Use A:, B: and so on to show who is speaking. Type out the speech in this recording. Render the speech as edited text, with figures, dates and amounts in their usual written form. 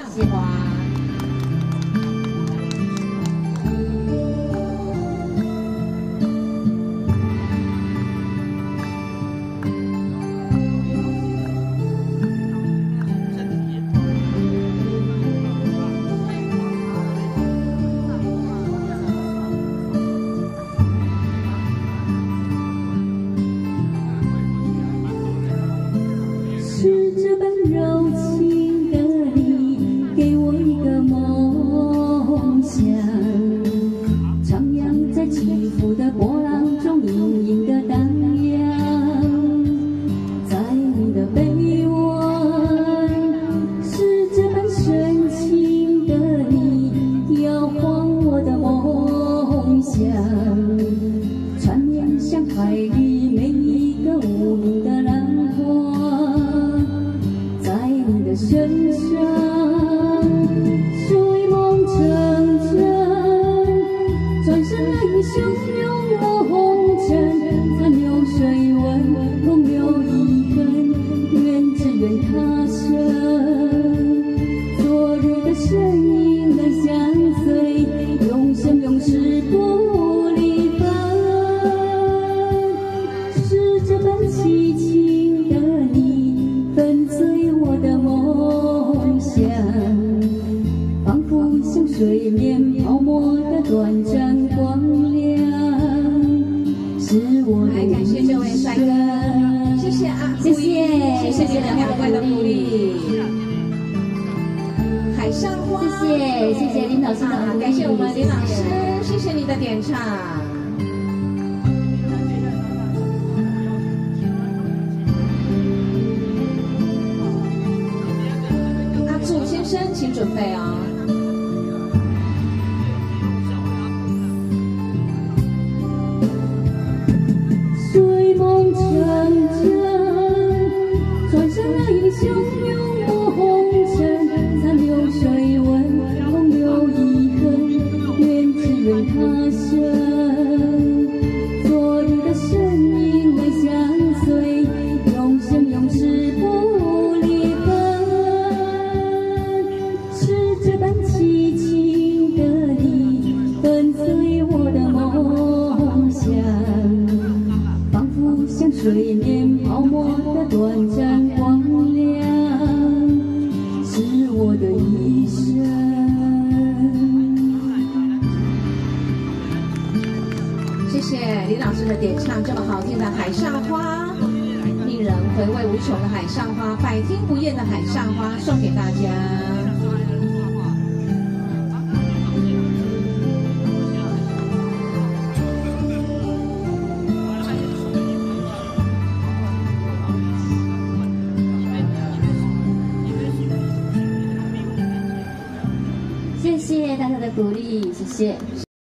A: 花。
B: 是这般柔情的你，给我一个梦想，徜徉在起伏的波浪中，隐隐的荡漾。在你的臂弯，是这般深情的你，摇晃我的梦想，缠绵像海里每一个无名的浪花。 身上睡梦成真，转身来你汹涌红尘，残留水纹，空留遗恨，愿只愿他生。昨日的身影能相随，永生永世不离分。是这般凄情的你，粉碎我的梦。 仿佛像水面泡沫的短暂光亮，是我的
A: 感谢这位帅哥，谢谢啊，
B: 谢谢，
A: 谢谢两位的鼓励。海上花，
B: 谢谢林老师的鼓励，
A: 感谢我们林老师，谢谢你的点唱。 请准备哦。
B: 睡梦成真，转身来你汹涌红尘，残留水纹，空留遗恨，愿只愿他生。昨日的身影能相随，永生永世不离分。 这般凄情的你，粉碎我的梦想，仿佛像水面泡沫的短暂光亮，是我的一生。
A: 谢谢李老师的点唱，这么好听的《海上花》，令人回味无穷的海上花，百听不厌的海上花，送给大家。
B: 谢谢大家的鼓励，谢谢。